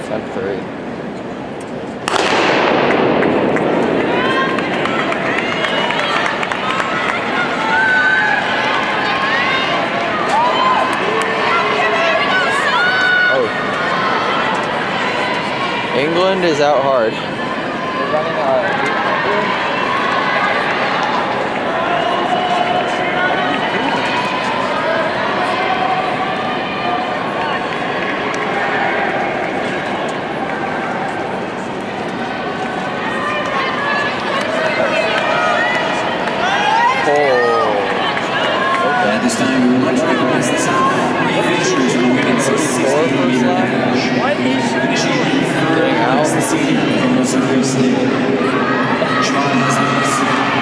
10-3. Oh. England is out hard. They're running 800. At this time, we would like to recognize the top 3 finishers in the women's 60-meter dash. Finishing in third place, the senior from Missouri State, Siobhan Husbands.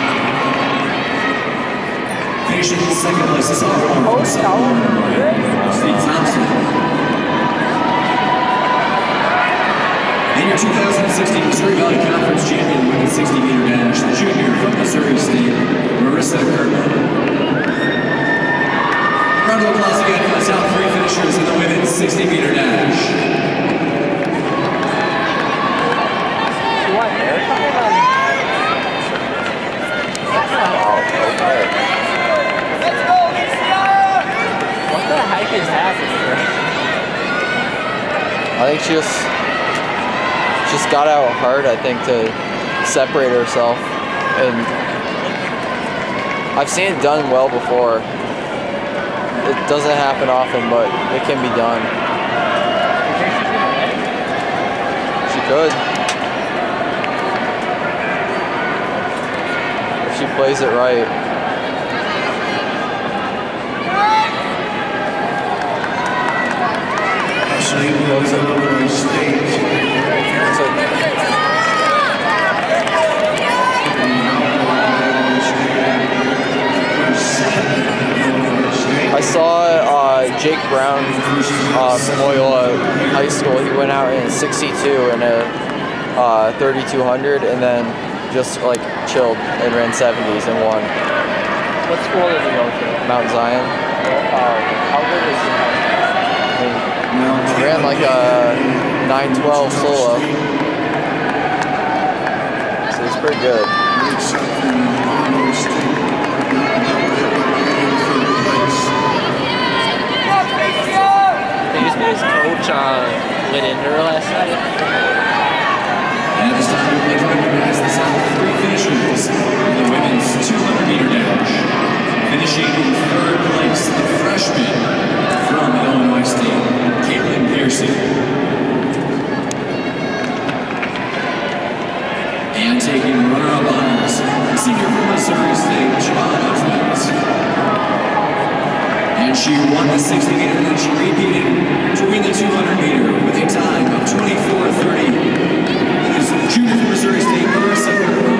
Finishing in second place, the sophomore from Southern Illinois, Steve Thompson. And your 2016 Missouri Valley Conference champion women's 60-meter dash, the junior from Missouri State, Marissa Kirkman. Round of applause again for the top 3 finishers in the women's 60-meter dash. What? They're coming on. What the heck is happening? I think she just got out hard, I think, to separate herself. And I've seen it done well before. It doesn't happen often, but it can be done. She could. If she plays it right. Actually, goes over the stage. I saw Jake Brown from Loyola High School. He went out in 62 in a 3200 and then just like chilled and ran 70s and won. What school did he go to? Mount Zion. How good is he? He ran like a 912 solo. So he's pretty good. His coach went in there last night. And this time we'd like to recognize the top 3 finishers in the women's 200-meter dash. Finishing in third place, the freshman from Illinois State, Caitlin Pearson. And taking runner-up honors, senior from Missouri State, Siobhan Husbands. And she won the 60-meter and then she repeated to win the 200-meter with a time of 24:30. It is junior from Missouri State, Marissa Kirkman.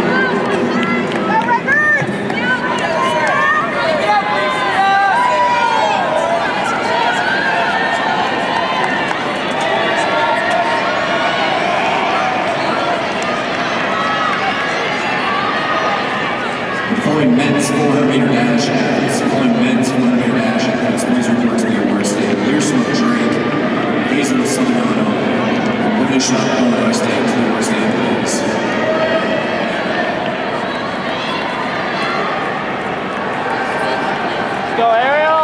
Following men's 400-meter dash athletes, please report to the award stand. Learson Drake, Hazel Solano, Bishop, Illinois State, to the award stand, please. Go, Ariel!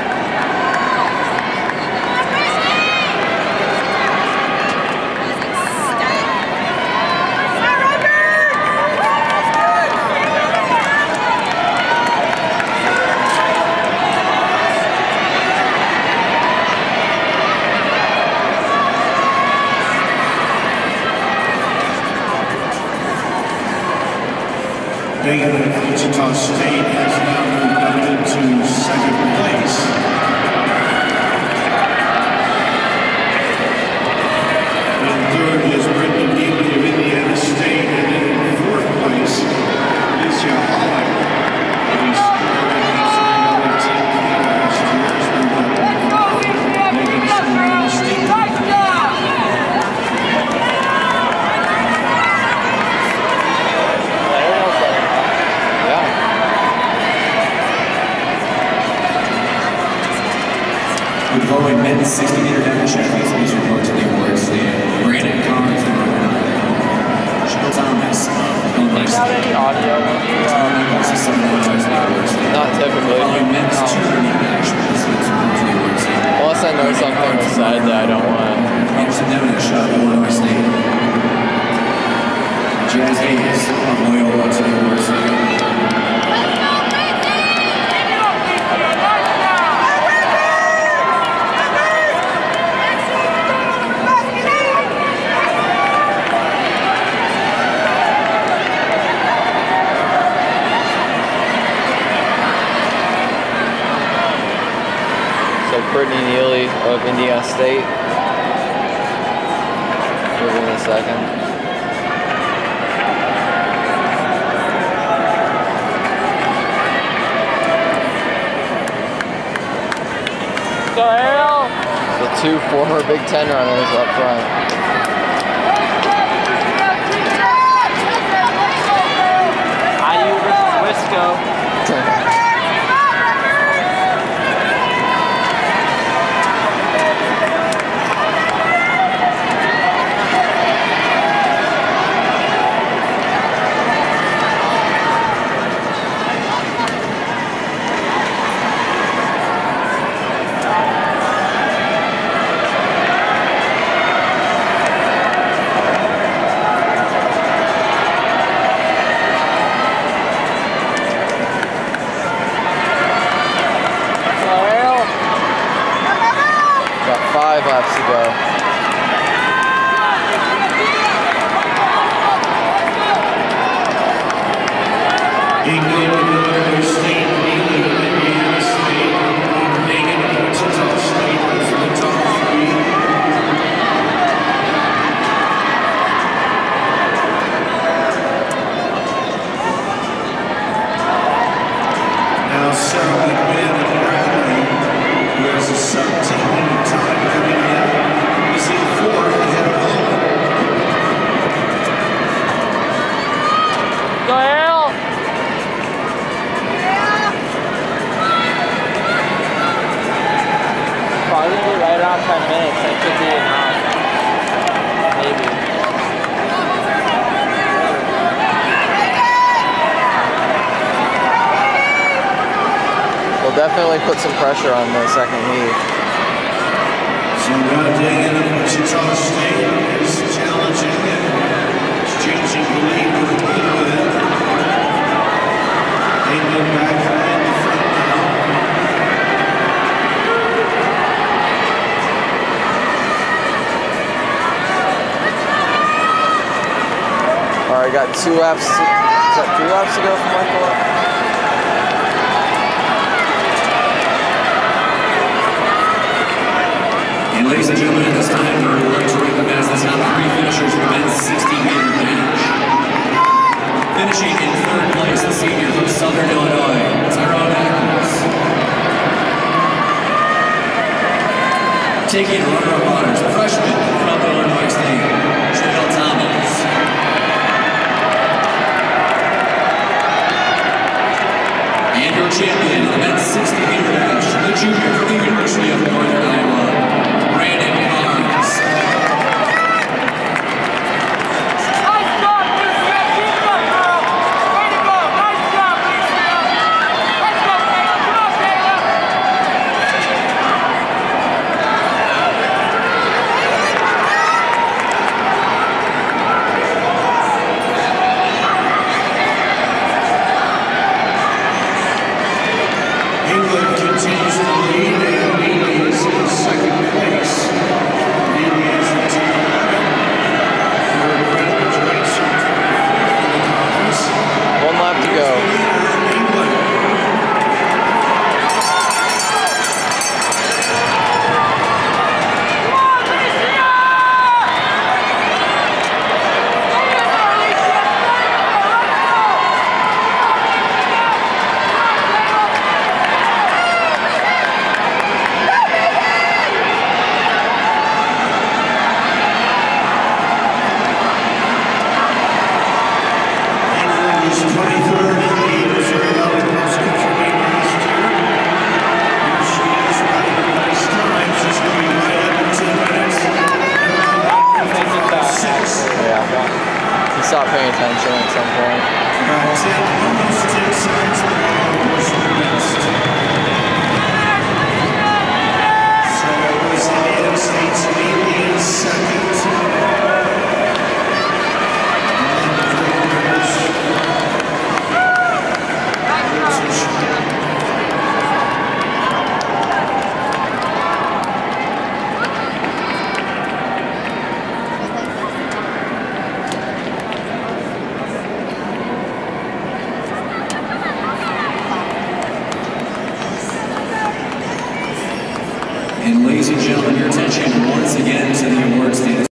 Megan of Wichita State has now moved up into second place. In third is Brittany Neely of Indiana State, and in fourth place, Alicia Holland. He scored in the Missouri team last year. Megan scored in the state. red that I don't want. Anderson Devonish of Illinois State. Jazz Hayes of Loyola University. Brittany Neely of Indiana State. Moving in a second. Go Ariel! The two former Big Ten runners up front. IU versus Wisco. Got 5 laps to go. England of Illinois State, Neely of Indiana State, Megan of Wichita State was in the top 3. Now Sarah McMahon of Bradley, who has a sub-10-minute time coming in, is in 4th ahead of Holland. Go Ariel! Probably right around 10 minutes. That could be enough. Maybe. We'll definitely put some pressure on the second heat. So Dagan of Wichita State is challenging and exchanging the lead with a little bit. England back in the front now. Alright, got 2 laps. Is that 3 laps to go for Michael? And ladies and gentlemen, at this time, we're going to recognize the top 3 finishers in the men's 60-meter dash. Finishing in 3rd place, the senior from Southern Illinois, Tyrone Atkins. Taking runner-up honors, freshman from Illinois State, Janelle Thomas. And your champion in the men's 60-meter dash, the junior from the University of Northern Iowa, Brandon Barnes. Nice job, Lucia. Keep it up, girl. Way to go. Nice job, Lucia. Let's go, Caleb. Come on, Caleb. England continues to lead and Neely is in 2nd place. Neely is in team 11. For Greenwich Racing, 24th in the conference. 1 lap to go. England. England is 23rd in the lead as her another cross-country meet last year. Here she is running a nice time. She's going to be right under 2 minutes. Around 6. Yeah. He stopped paying attention at some point. About 10, almost 10 seconds below was the best. So it was Indiana State And ladies and gentlemen, your attention once again to the award stands.